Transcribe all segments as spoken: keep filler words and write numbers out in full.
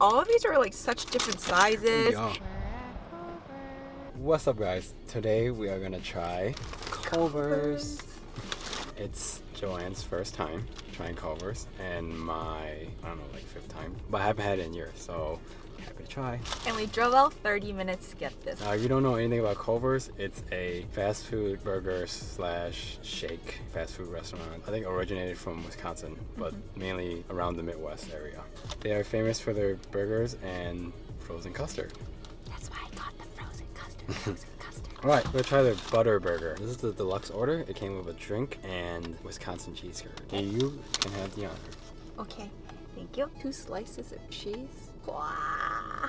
All of these are like such different sizes. Yeah. What's up, guys? Today we are gonna try Culver's. It's Joanne's first time trying Culver's and my, I don't know, like fifth time. But I haven't had it in years, so happy to try. And we drove out thirty minutes to get this. Uh, if you don't know anything about Culver's, it's a fast food burger slash shake fast food restaurant. I think originated from Wisconsin, but mm-hmm. mainly around the Midwest area. They are famous for their burgers and frozen custard. That's why I got the frozen custard. Frozen custard. Alright, we'll try their butter burger. This is the deluxe order. It came with a drink and Wisconsin cheese curd. And you can have the honor. Okay, thank you. Two slices of cheese. Wow.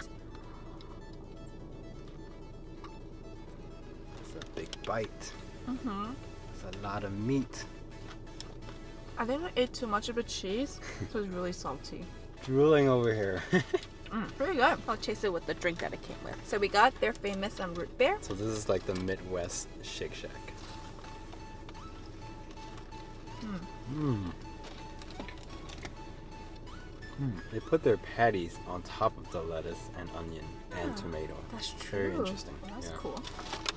It's a big bite. Mm-hmm. It's a lot of meat. I think I ate too much of the cheese, so it's really salty. Drooling over here. Mm, pretty good. I'll chase it with the drink that it came with. So we got their famous um, root beer. So this is like the Midwest Shake Shack. Mm. Mm. Mm. They put their patties on top of the lettuce and onion and oh, tomato. That's true. Very interesting. Well, that's yeah. cool.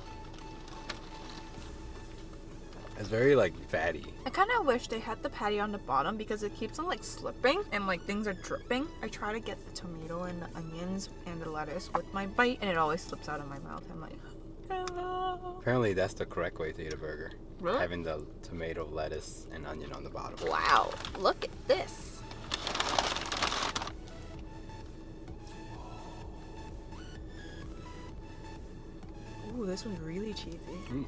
It's very like fatty. I kind of wish they had the patty on the bottom because it keeps on like slipping and like things are dripping. I try to get the tomato and the onions and the lettuce with my bite and it always slips out of my mouth. I'm like, hello. Apparently that's the correct way to eat a burger. Really? Having the tomato, lettuce, and onion on the bottom. Wow, look at this. Ooh, this one's really cheesy. Mm.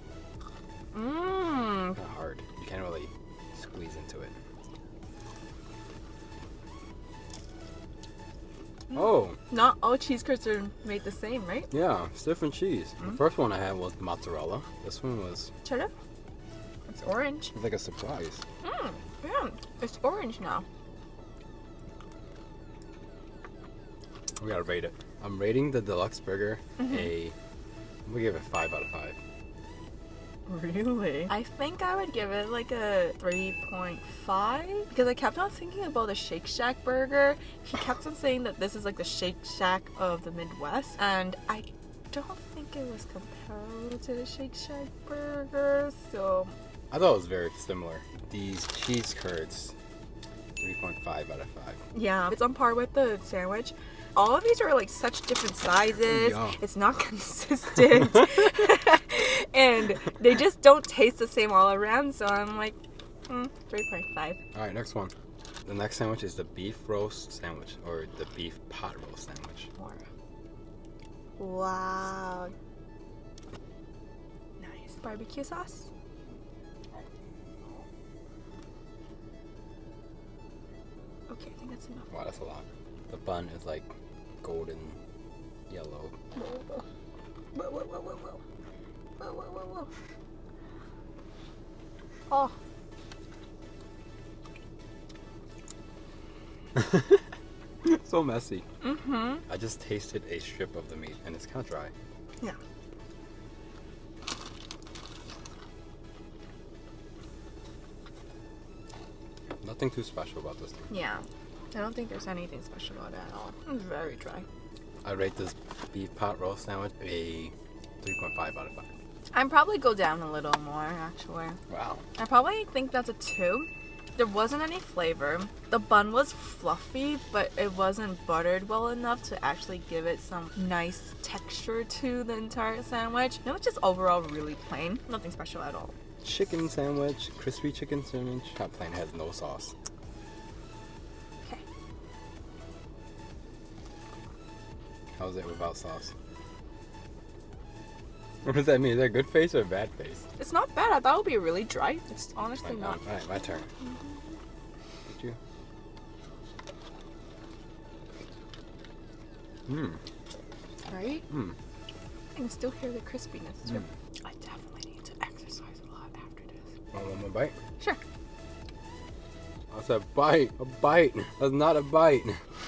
Mmm. Kind of hard. You can't really squeeze into it. Mm. Oh! Not all cheese curds are made the same, right? Yeah, it's different cheese. Mm. The first one I had was mozzarella. This one was cheddar. It's orange. It's like a surprise. Mmm. Yeah, it's orange now. We gotta rate it. I'm rating the deluxe burger mm-hmm. a. I'm gonna give it five out of five. Really? I think I would give it like a three point five because I kept on thinking about the Shake Shack burger. He kept on saying that this is like the Shake Shack of the Midwest and I don't think it was comparable to the Shake Shack burger, so... I thought it was very similar. These cheese curds, three point five out of five. Yeah, it's on par with the sandwich. All of these are like such different sizes. Yeah. It's not consistent. And they just don't taste the same all around. So I'm like, mm, three point five. Alright, next one. The next sandwich is the beef roast sandwich or the beef pot roast sandwich. Wow. Nice. Barbecue sauce. Okay, I think that's enough. Wow, that's a lot. The bun is like golden yellow. Whoa, whoa, whoa, whoa, whoa, whoa. Whoa, whoa, whoa, whoa. Oh. So messy. Mm-hmm. I just tasted a strip of the meat and it's kind of dry. Yeah. Nothing too special about this thing. Yeah. I don't think there's anything special about it at all. It's very dry. I rate this beef pot roast sandwich a three point five out of five. I'd probably go down a little more, actually. Wow. I probably think that's a two. There wasn't any flavor. The bun was fluffy, but it wasn't buttered well enough to actually give it some nice texture to the entire sandwich. It was just overall really plain. Nothing special at all. Chicken sandwich, crispy chicken sandwich. Top plain has no sauce. Okay. How's it without sauce? What does that mean? Is that a good face or a bad face? It's not bad. I thought it would be really dry. It's honestly Right, not. Alright, my turn. Mm-hmm. You. Mmm. Right? Mmm. I can still hear the crispiness too. Mm. I definitely need to exercise a lot after this. Want one more bite? Sure. That's a bite. A bite. That's not a bite.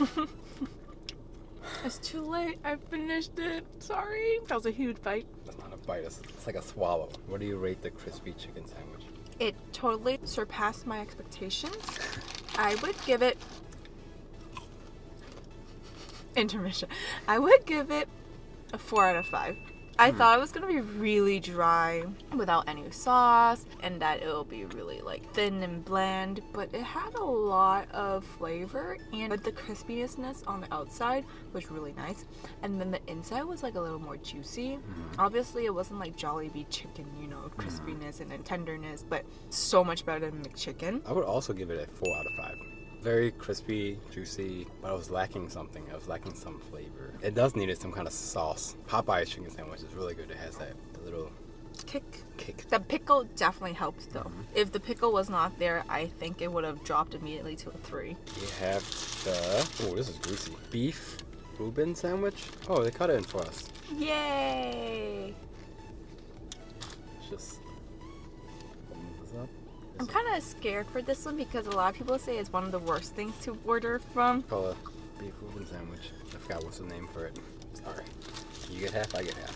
It's too late. I finished it. Sorry. That was a huge bite. That's not a bite. It's, it's like a swallow. What do you rate the crispy chicken sandwich? It totally surpassed my expectations. I would give it Intermission. I would give it a four out of five. I mm. thought it was gonna be really dry without any sauce and that it'll be really like thin and bland, but it had a lot of flavor and the crispiness on the outside was really nice, and then the inside was like a little more juicy. Mm. Obviously it wasn't like Jollibee chicken, you know, crispiness mm. and then tenderness, but so much better than McChicken. I would also give it a four out of five. Very crispy, juicy, but I was lacking something. I was lacking some flavor. It does need some kind of sauce. Popeye's chicken sandwich is really good. It has that little kick. Kick. The pickle definitely helps though. Mm-hmm. If the pickle was not there, I think it would have dropped immediately to a three. We have the, oh, this is greasy. Beef Reuben sandwich. Oh, they cut it in for us. Yay! Let's just open this up. I'm kind of scared for this one because a lot of people say it's one of the worst things to order from. Call it beef Reuben sandwich. I forgot what's the name for it. Sorry. You get half, I get half.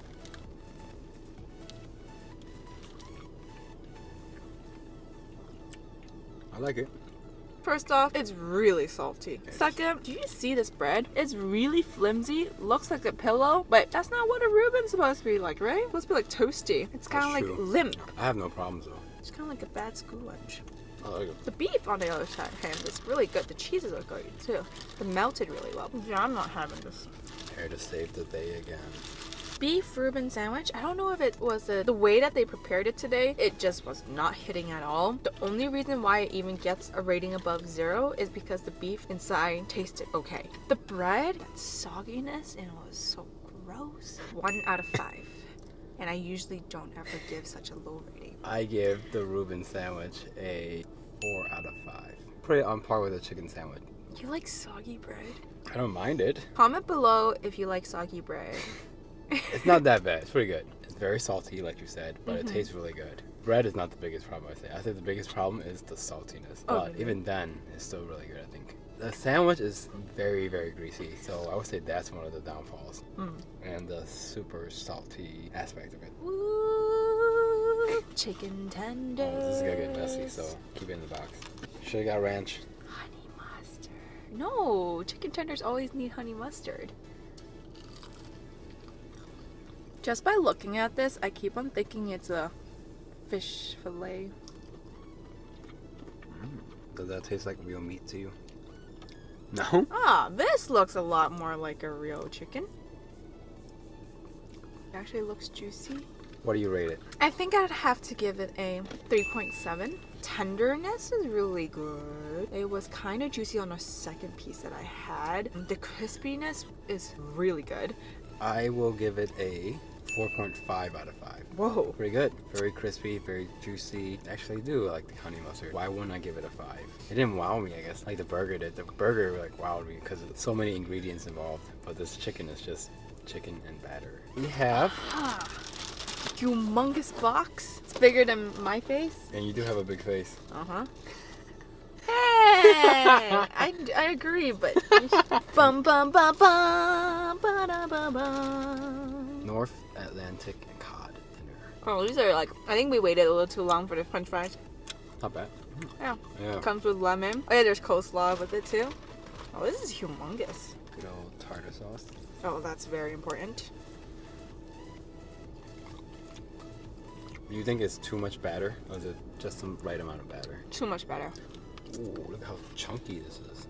I like it. First off, it's really salty. Second, do you see this bread? It's really flimsy, looks like a pillow, but that's not what a Reuben's supposed to be like, right? It's supposed to be like toasty. It's kind of like true. limp. I have no problems though. It's kind of like a bad school lunch. I like it. The beef on the other side hand is really good. The cheeses are good too. They melted really well. Yeah, I'm not having this. Here to save the day again. Beef Reuben sandwich. I don't know if it was the, the way that they prepared it today. It just was not hitting at all. The only reason why it even gets a rating above zero is because the beef inside tasted okay. The bread, that sogginess, and it was so gross. One out of five. And I usually don't ever give such a low rating. I give the Reuben sandwich a four out of five. Put it on par with a chicken sandwich. You like soggy bread? I don't mind it. Comment below if you like soggy bread. It's not that bad. It's pretty good. It's very salty, like you said, but mm-hmm. it tastes really good. Bread is not the biggest problem, I say. I think the biggest problem is the saltiness. Oh, but really? Even then, it's still really good, I think. The sandwich is very, very greasy, so I would say that's one of the downfalls. Mm. And the super salty aspect of it. Ooh, chicken tenders. Oh, this is gonna get messy, so keep it in the box. Should've got ranch. Honey mustard. No, chicken tenders always need honey mustard. Just by looking at this, I keep on thinking it's a fish fillet. Mm. Does that taste like real meat to you? No? Ah, this looks a lot more like a real chicken. It actually looks juicy. What do you rate it? I think I'd have to give it a three point seven. Tenderness is really good. It was kind of juicy on the second piece that I had. The crispiness is really good. I will give it a four point five out of five. Whoa. Pretty good. Very crispy, very juicy. Actually, I do like the honey mustard. Why wouldn't I give it a five? It didn't wow me, I guess, like the burger did. The burger like wowed me because of so many ingredients involved. But this chicken is just chicken and batter. We have... Ah, humongous box. It's bigger than my face. And you do have a big face. Uh-huh. Hey! I, I agree, but... bum bum bum bum ba da ba bum. North Atlantic and cod dinner. Oh, these are like... I think we waited a little too long for the french fries. Not bad. Yeah. Yeah. Comes with lemon. Oh yeah, there's coleslaw with it too. Oh, this is humongous. Good old tartar sauce. Oh, that's very important. Do you think it's too much batter, or is it just the right amount of batter? Too much batter. Ooh, look how chunky this is.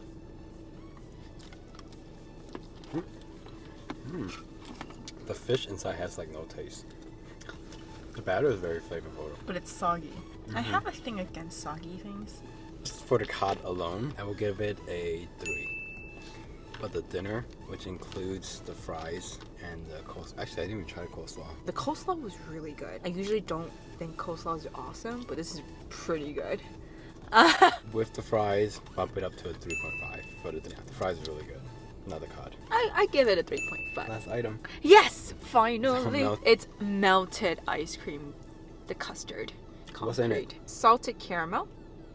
Mm. Mm. The fish inside has like no taste. The batter is very flavorful. But it's soggy. Mm-hmm. I have a thing against soggy things. Just for the cod alone, I will give it a three. But the dinner, which includes the fries and the coleslaw. Actually, I didn't even try the coleslaw. The coleslaw was really good. I usually don't think coleslaw is awesome, but this is pretty good. With the fries, bump it up to a three point five. But the, the fries are really good. Not the cod. I, I give it a three point five. Last item. Yes! Finally! Melt. It's melted ice cream. The custard. Concrete. What's in it? Salted caramel.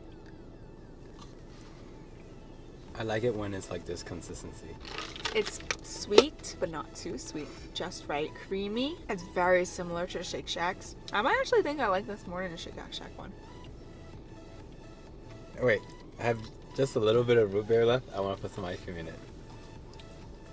I like it when it's like this consistency. It's sweet, but not too sweet. Just right. Creamy. It's very similar to the Shake Shacks. I might actually think I like this more than the Shake Shack one. Wait, I have just a little bit of root beer left. I want to put some ice cream in it.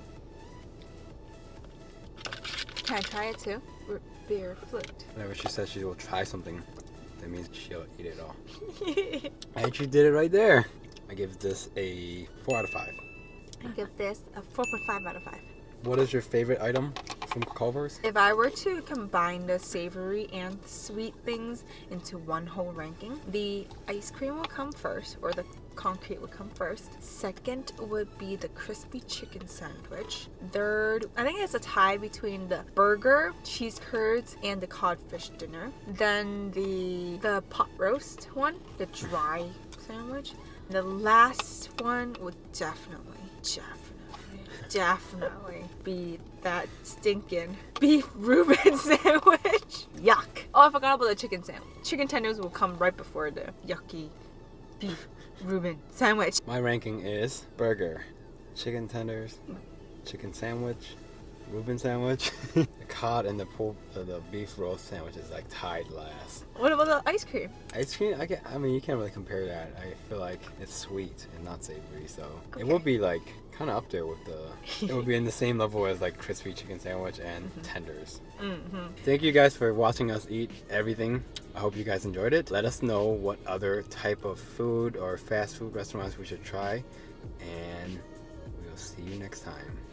Can I try it too? Root beer float. Whenever she says she will try something, that means she'll eat it all. I actually did it right there. I give this a four out of five. I give this a four point five out of five. What is your favorite item from Culver's? If I were to combine the savory and sweet things into one whole ranking, the ice cream will come first, or the concrete would come first. Second would be the crispy chicken sandwich. Third, I think it's a tie between the burger, cheese curds, and the codfish dinner. Then the the pot roast one, the dry sandwich. The last one would definitely, definitely, definitely be that stinking beef Reuben sandwich. Yuck. Oh, I forgot about the chicken sandwich. Chicken tenders will come right before the yucky beef Reuben sandwich. My ranking is burger, chicken tenders, chicken sandwich, Reuben sandwich, the cod and the pork, uh, the beef roast sandwich is like tied last. What about the ice cream? Ice cream, I, can, I mean, you can't really compare that. I feel like it's sweet and not savory, so Okay. it would be like kind of up there with the. It would be in the same level as like crispy chicken sandwich and mm-hmm. tenders. Mm-hmm. Thank you guys for watching us eat everything. I hope you guys enjoyed it. Let us know what other type of food or fast food restaurants we should try, and we'll see you next time.